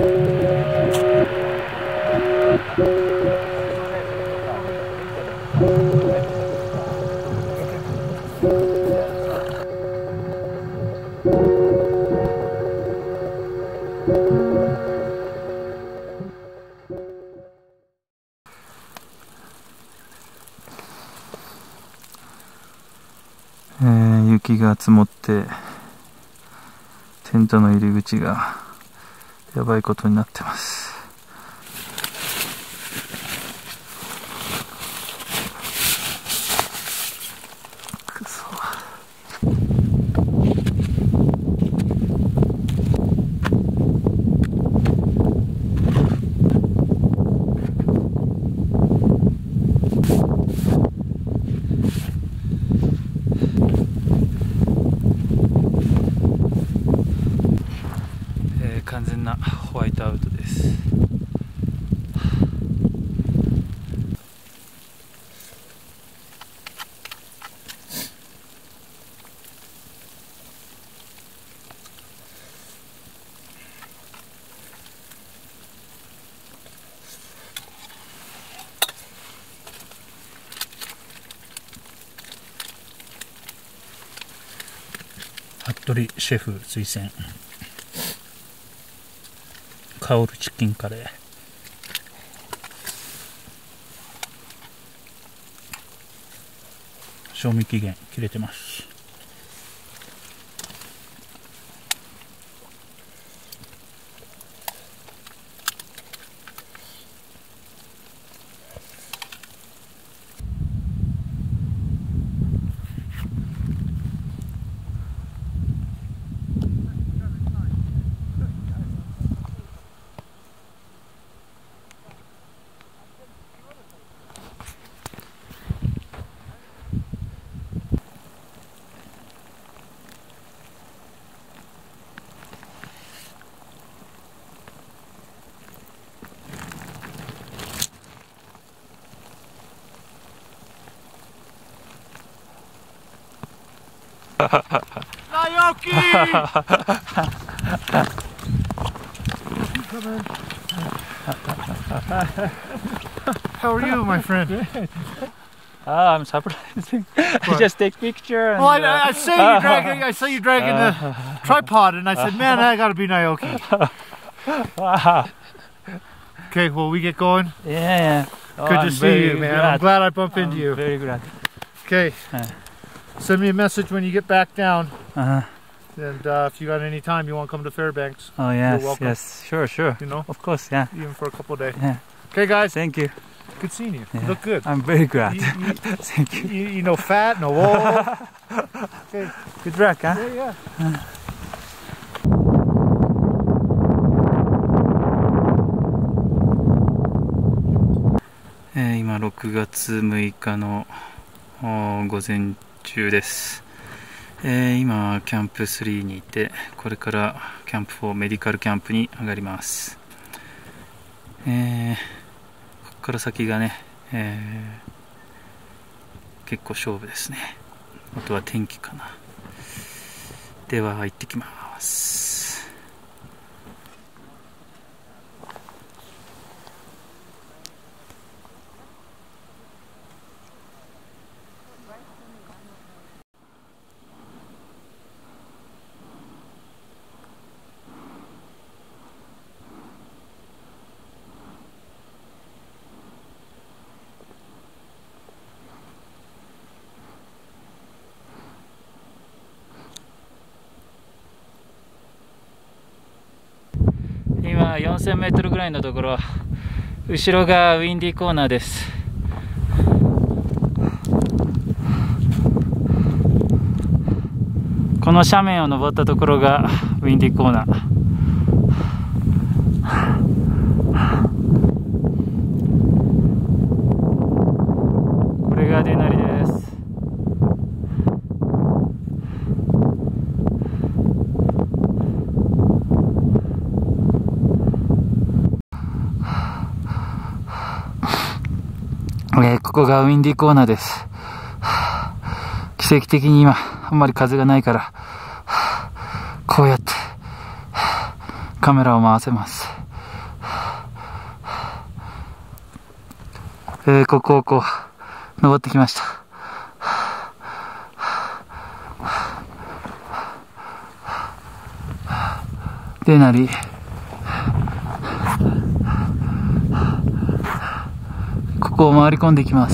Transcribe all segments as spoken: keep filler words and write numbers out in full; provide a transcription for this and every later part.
えー、雪が積もってテントの入り口がやばいことになってます。くそ。完全なホワイトアウトです。服部シェフ推薦香るチキンカレー。賞味期限切れてます。 Naoki! How are you, my friend? Ah, I'm surprising. I just take picture. And, well, I, uh, I saw you dragging. I saw you dragging the tripod, and I said, "Man, I gotta be Naoki." Okay, well, we get going. Yeah, yeah. Oh, Good to I'm see you, man. Glad. I'm glad I bumped I'm into you. Very glad. Okay. Uh, Send me a message when you get back down. uh-huh. And uh, if you got any time, you want to come to Fairbanks. Oh yes, you're welcome. yes, sure, sure. You know, of course, yeah. Even for a couple of days. Yeah. Okay, guys. Thank you. Good seeing you. Yeah. You look good. I'm very glad. You, you, Thank you. you. You know, fat, no old. Okay. Good luck, huh? Yeah, yeah. Uh. えー、今ろくがつむいかの午前中です。えー、今キャンプスリーにいて、これからキャンプフォーメディカルキャンプに上がります。えー、ここから先がね、えー、結構勝負ですね。あとは天気かな。では行ってきます。今よんせんメートルぐらいのところ、後ろがウィンディーコーナーです。この斜面を登ったところがウィンディーコーナー。これがデナリです。えー、ここがウィンディーコーナーです。奇跡的に今あんまり風がないからこうやってカメラを回せます。 えー、ここをこう登ってきました。でなりここを回り込んでいきます。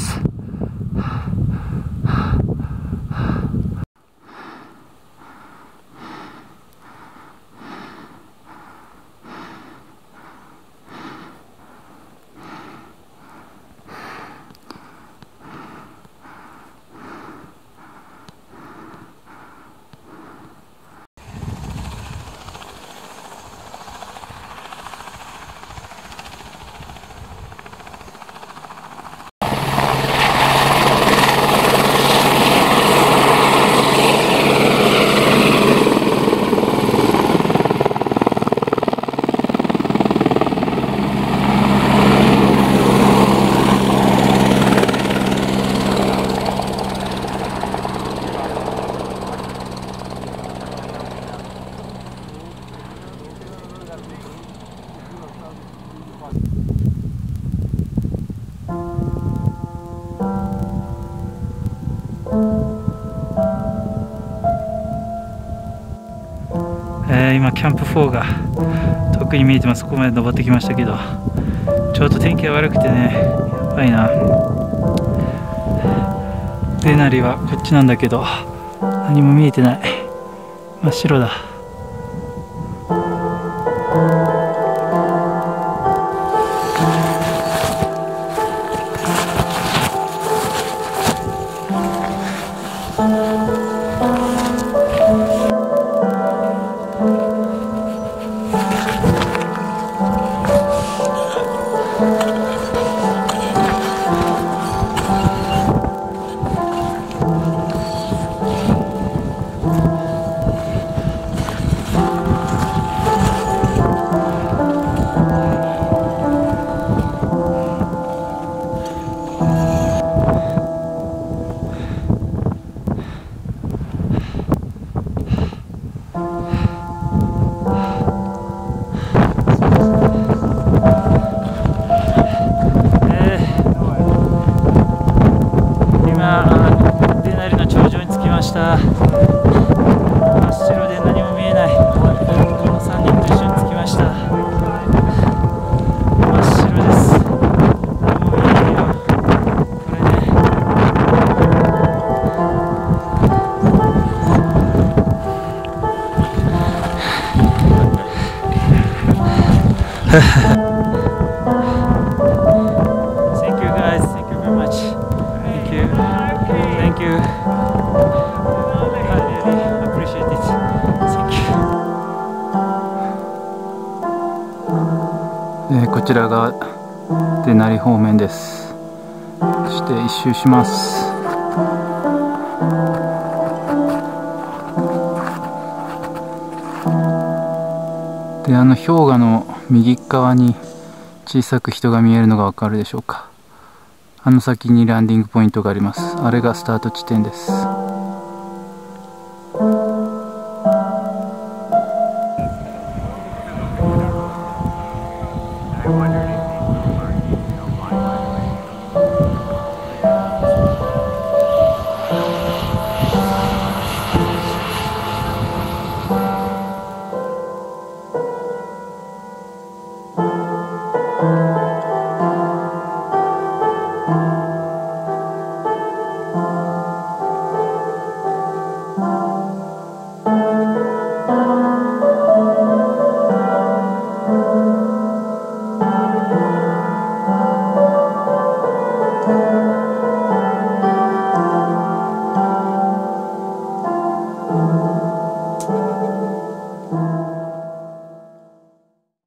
えー、今キャンプフォーが遠くに見えてます。ここまで登ってきましたけど、ちょっと天気が悪くてね、やばいな。デナリはこっちなんだけど何も見えてない。真っ白だ。Thank you guys, thank you very much. Thank you, thank you. I really appreciate it. Thank you. えー、こちらがデナリ方面です。そして一周します。で、あの氷河の右側に小さく人が見えるのがわかるでしょうか。あの先にランディングポイントがあります。あれがスタート地点です。I wonder